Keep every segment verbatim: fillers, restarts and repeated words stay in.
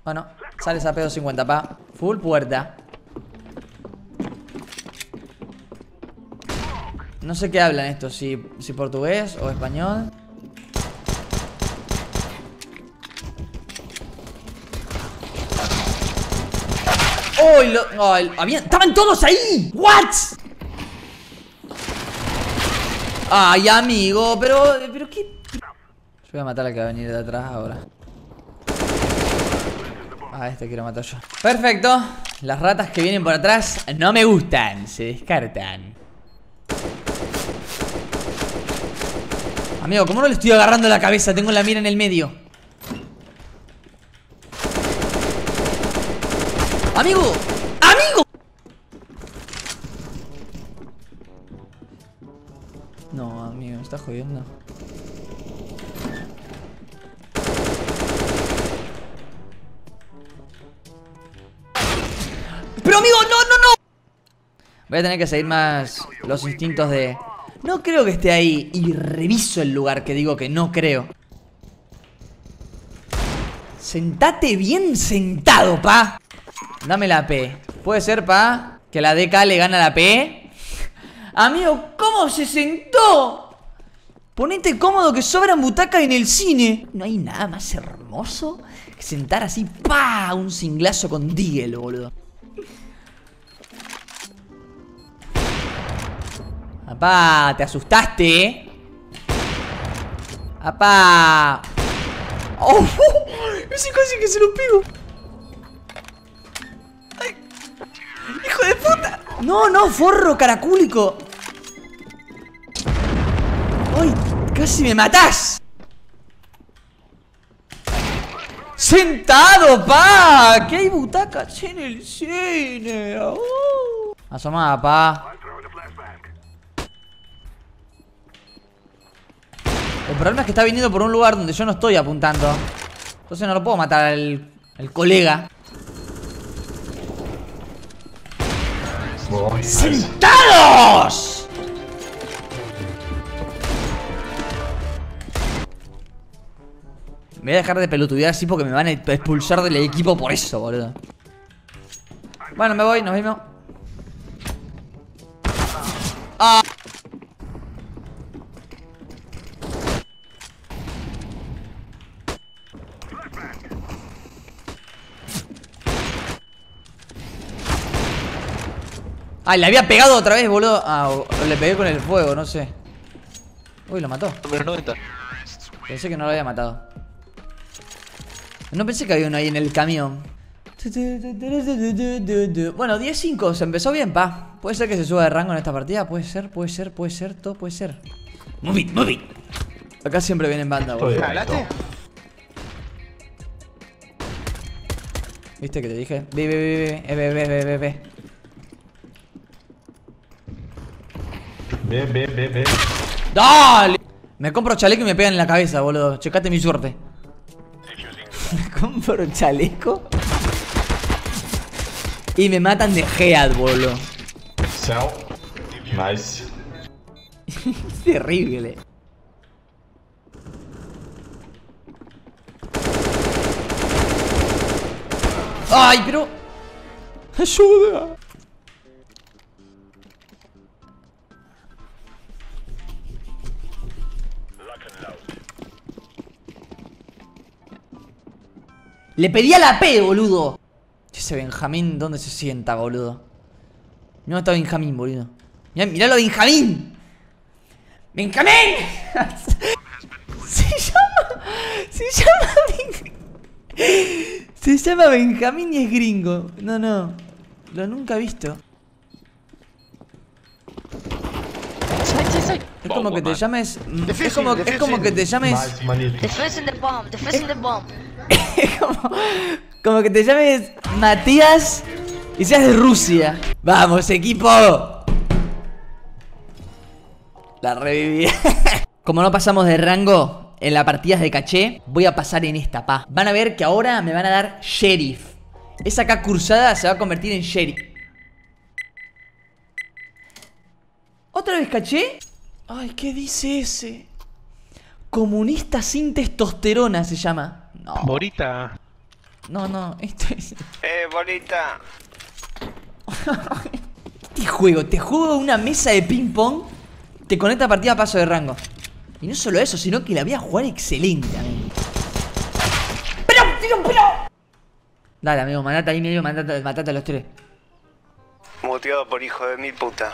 Bueno, sale esa P doscientos cincuenta, pa. Full puerta. No sé qué hablan estos, si, si portugués o español. ¡Oh! Lo, oh había, ¡estaban todos ahí! ¿What? Ay, amigo, pero... ¿Pero qué? Yo voy a matar al que va a venir de atrás ahora. Ah, este quiero matar yo. Perfecto. Las ratas que vienen por atrás no me gustan. Se descartan. Amigo, ¿cómo no le estoy agarrando la cabeza? Tengo la mira en el medio. ¡Amigo! ¡Amigo! No, amigo, me estás jodiendo. ¡Pero amigo, no, no, no! Voy a tener que seguir más los instintos de... No creo que esté ahí. Y reviso el lugar que digo que no creo. Sentate bien sentado, pa. Dame la P. ¿Puede ser, pa? Que la D K le gana a la P. Amigo, ¿cómo se sentó? Ponete cómodo que sobran butacas en el cine. No hay nada más hermoso que sentar así, pa, un cinglazo con Deagle, boludo. Apá, te asustaste, ¿eh? Apá. ¡Oh! Ese casi que se lo pego. ¡Ay! ¡Hijo de puta! No, no, forro caracúlico. ¡Ay! ¡Casi me matás! ¡Sentado, pa! ¡Que hay butacas en el cine! ¡Oh! Asomada, pa. El problema es que está viniendo por un lugar donde yo no estoy apuntando. Entonces no lo puedo matar al, al colega. Oh, ¡sentados! Me voy a dejar de pelotudear así porque me van a expulsar del equipo por eso, boludo. Bueno, me voy, nos vemos. Ah. Ay, le había pegado otra vez, boludo. Ah, o, o le pegué con el fuego, no sé. Uy, lo mató. Número noventa. Pensé que no lo había matado. No pensé que había uno ahí en el camión. Bueno, diez cinco, se empezó bien, pa. Puede ser que se suba de rango en esta partida. Puede ser, puede ser, puede ser, todo puede ser. Move it, move it. Acá siempre vienen banda, boludo. ¿Hablaste? ¿Viste que te dije? Ve, ve, ve, ve, ve, ve, ve, ve, ve. Ve, ve, ve, ve. ¡Dale! Me compro chaleco y me pegan en la cabeza, boludo. Checate mi suerte. Me compro chaleco y me matan de head, boludo. Cell. Nice. Es terrible. ¡Ay, pero! ¡Ayuda! Le pedí a la P, boludo. Ese Benjamín, ¿dónde se sienta, boludo? No está Benjamín, boludo. Mirá, mirá lo de Benjamín. ¡Benjamín! Se llama... Se llama... Ben... Se llama Benjamín y es gringo. No, no. Lo nunca he visto. Es como que te llames... Es como, es como que te llames... Defense in the bomb, defense in the bomb. como, como que te llames Matías y seas de Rusia. Vamos, equipo. La reviví. Como no pasamos de rango en las partidas de caché, voy a pasar en esta, pa. Van a ver que ahora me van a dar sheriff. Esa acá cursada se va a convertir en sheriff. ¿Otra vez caché? Ay, ¿qué dice ese? Comunista sin testosterona se llama. No. Morita. No, no, esto es... Eh, bolita. Este juego, te juego una mesa de ping pong. Te conecta partida a paso de rango. Y no solo eso, sino que la voy a jugar excelente, amigo. ¡Pero, tío, pero! Dale, amigo, mandate ahí medio, mandate, matate a los tres. Muteado por hijo de mi puta.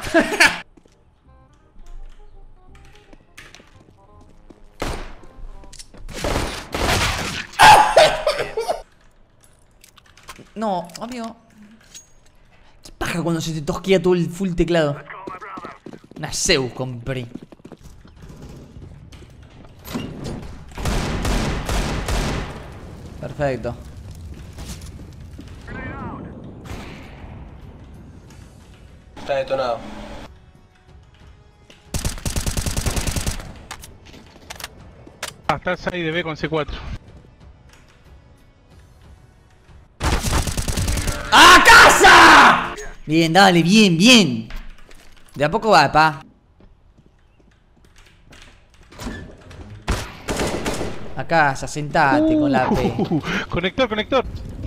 No, amigo. ¿Qué paja cuando se te tosquea todo el full teclado? Una Zeus compré. Perfecto. Está detonado. Ah, está el side de B con C cuatro. ¡A casa! Bien, dale, bien, bien. De a poco va, pa. A casa, sentate uh, con la P. Uh, conector, conector.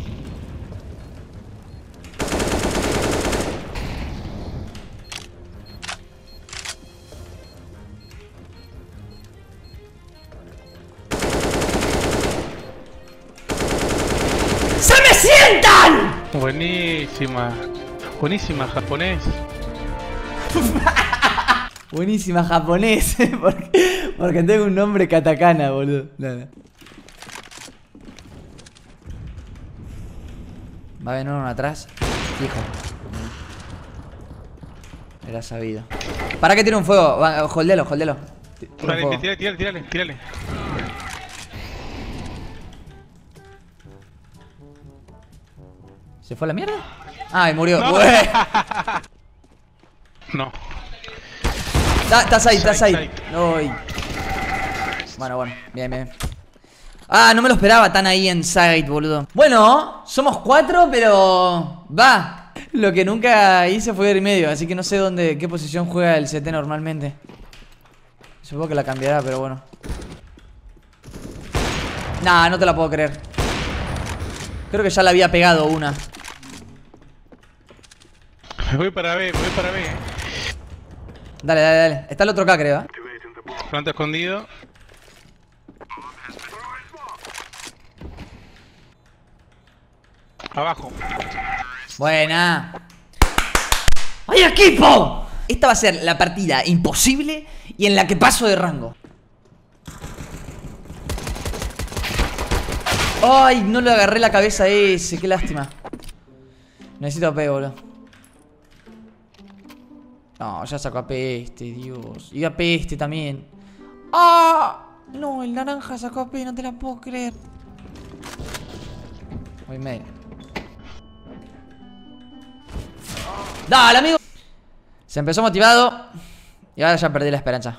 ¡Se me sientan! Buenísima. Buenísima, japonés. Buenísima, japonés. porque, porque tengo un nombre katakana, boludo. Nada. Va a venir uno atrás. Fijo. Era sabido. ¿Para qué tiene un fuego? Va, holdelo, holdelo. Dale, tírale, tírale, tírale, tírale. ¿Se fue a la mierda? ¡Ay, murió! No. No. Estás ahí, estás ahí. Side, Uy. Bueno, bueno, bien, bien. Ah, no me lo esperaba tan ahí en side, boludo. Bueno, somos cuatro, pero... va. Lo que nunca hice fue ir medio, así que no sé dónde, qué posición juega el C T normalmente. Supongo que la cambiará, pero bueno. Nah, no te la puedo creer. Creo que ya la había pegado una. Me voy para B, me voy para B. Eh. Dale, dale, dale. Está el otro acá, creo, ¿eh? Planta escondido. Abajo. Buena. ¡Hay equipo! Esta va a ser la partida imposible y en la que paso de rango. ¡Ay! No le agarré la cabeza a ese. Qué lástima. Necesito A P, boludo. No, ya sacó A P este, Dios. Y A P este también. ¡Ah! No, el naranja sacó A P, no te la puedo creer. Voy medio. ¡Dale, amigo! Se empezó motivado y ahora ya perdí la esperanza.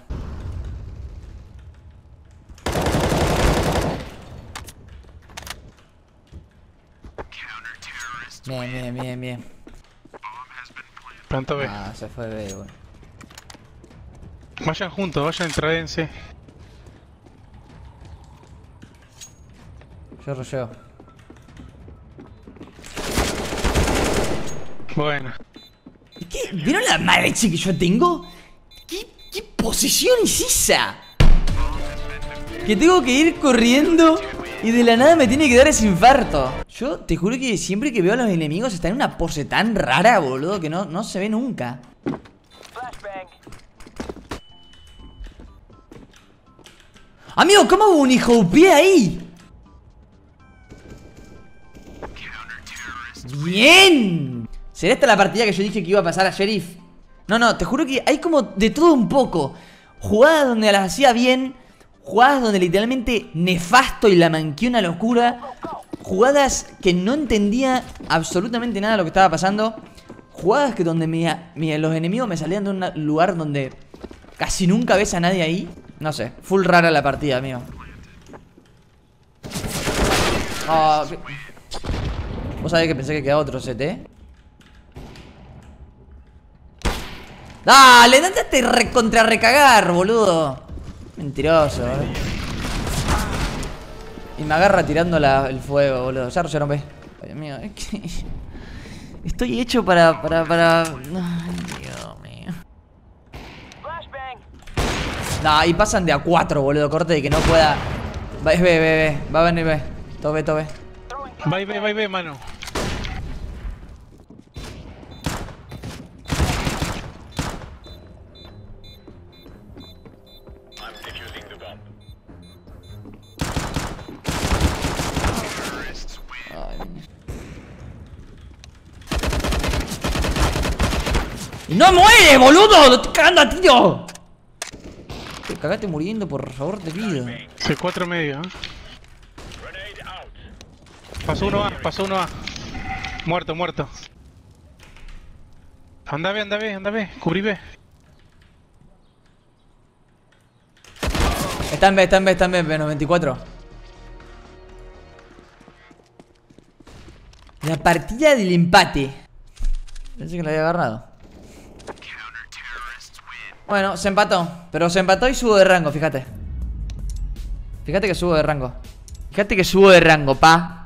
Bien, bien, bien, bien. Planta B. Ah, se fue B, bueno. Vayan juntos, vayan tradense. Yo rusheo. Bueno. ¿Qué? ¿Vieron la mareche que yo tengo? ¿Qué, qué posición es esa? Que tengo que ir corriendo y de la nada me tiene que dar ese infarto. Yo te juro que siempre que veo a los enemigos están en una pose tan rara, boludo, que no, no se ve nunca. Amigo, ¿cómo hubo un hijo de pie ahí? ¡Bien! ¿Será esta la partida que yo dije que iba a pasar a Sheriff? No, no, te juro que hay como de todo un poco. Jugadas donde las hacía bien, jugadas donde literalmente nefasto y la manqué una locura, jugadas que no entendía absolutamente nada de lo que estaba pasando, jugadas que donde mi, mi, los enemigos me salían de un lugar donde casi nunca ves a nadie ahí. No sé, full rara la partida, amigo. Oh, ¿qué? ¿Vos sabés que pensé que quedaba otro C T? ¡Dale! ¡Andate recontra recagar, boludo! Mentiroso, ¿eh? Y me agarra tirando la, el fuego, boludo. Ya rollaron B. Ay, Dios mío, es que... Estoy hecho para... para... para... Ay, Dios mío. No, y pasan de a cuatro, boludo. Corte de que no pueda... Va, es B, B, B. Va a venir B. Todo B, todo B. Va y ve, va y ve, mano. ¡Y no muere, boludo! ¡Lo estoy cagando a tiro! Te cagaste muriendo, por favor, te pido. C cuatro medio, ¿eh? Pasó uno A, pasó uno A. Muerto, muerto. Anda B, anda B, anda B. Cubrí B. Está en B, está en B, está en B, B noventa y cuatro. La partida del empate. Pensé que lo había agarrado. Bueno, se empató. Pero se empató y subo de rango, fíjate. Fíjate que subo de rango. Fíjate que subo de rango, pa.